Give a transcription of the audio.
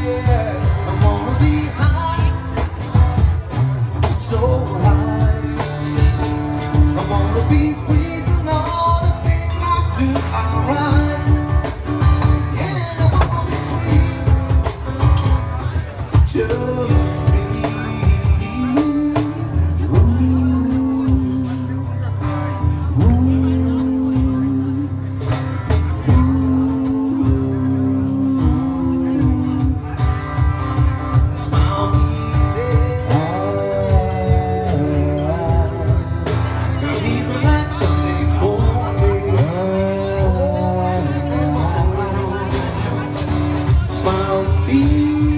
I wanna be high, so high. I wanna be free to know the things I do are right. Yeah, I wanna be free, just me. Smile, be